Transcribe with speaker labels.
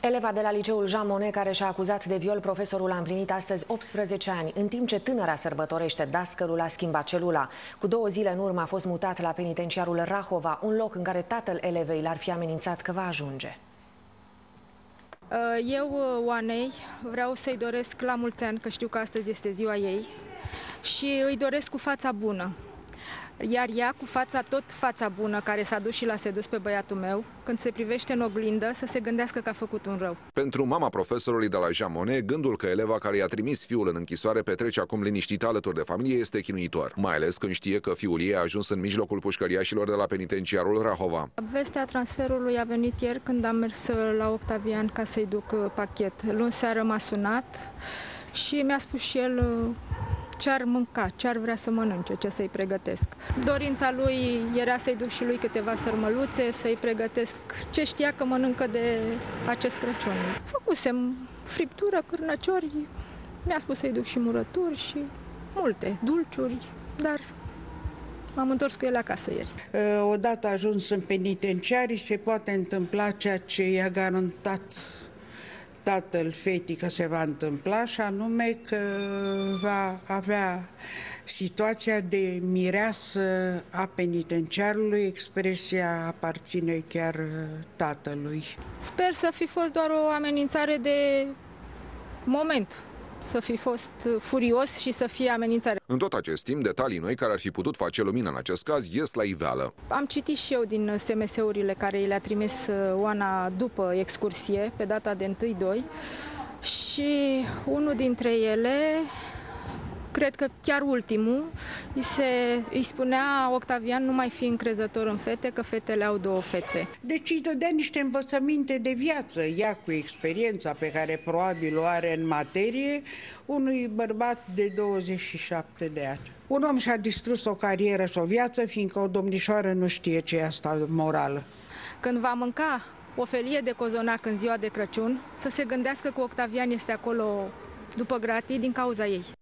Speaker 1: Eleva de la liceul Jean Monnet, care și-a acuzat de viol profesorul, a împlinit astăzi 18 ani. În timp ce tânăra sărbătorește, dascălul a schimbat celula. Cu 2 zile în urmă a fost mutat la penitenciarul Rahova, un loc în care tatăl elevei l-ar fi amenințat că va ajunge.
Speaker 2: Eu, Oanei, vreau să-i doresc la mulți ani, că știu că astăzi este ziua ei, și îi doresc cu fața bună. Iar ea, cu fața bună, care s-a dus și l-a sedus pe băiatul meu, când se privește în oglindă, să se gândească că a făcut un rău.
Speaker 3: Pentru mama profesorului de la Jean Monnet, gândul că eleva care i-a trimis fiul în închisoare petrece acum liniștită alături de familie este chinuitor, mai ales când știe că fiul ei a ajuns în mijlocul pușcăriașilor de la penitenciarul Rahova.
Speaker 2: Vestea transferului a venit ieri când am mers la Octavian ca să-i duc pachet. Luni seară m-a sunat și mi-a spus și el ce ar mânca, ce ar vrea să mănânce, ce să-i pregătesc. Dorința lui era să-i duc și lui câteva sărmăluțe, să-i pregătesc ce știa că mănâncă de acest Crăciun. Făcusem friptură, cârnăciori, mi-a spus să-i duc și murături și multe dulciuri, dar m-am întors cu ele acasă ieri.
Speaker 4: Odată ajuns în penitenciarii, se poate întâmpla ceea ce i-a garantat tatăl fetii că se va întâmpla, și anume că va avea situația de mireasă a penitenciarului. Expresia aparține chiar tatălui.
Speaker 2: Sper să fi fost doar o amenințare de moment, să fi fost furios și să fie amenințare.
Speaker 3: În tot acest timp, detalii noi care ar fi putut face lumină în acest caz ies la iveală.
Speaker 2: Am citit și eu din SMS-urile care le-a trimis Oana după excursie, pe data de 1/2, și unul dintre ele, cred că chiar ultimul, îi spunea Octavian: nu mai fi încrezător în fete, că fetele au 2 fețe.
Speaker 4: Deci îi dădea niște învățăminte de viață, ea cu experiența pe care probabil o are în materie, unui bărbat de 27 de ani. Un om și-a distrus o carieră și o viață, fiindcă o domnișoară nu știe ce e asta morală.
Speaker 2: Când va mânca o felie de cozonac în ziua de Crăciun, să se gândească că Octavian este acolo după gratii din cauza ei.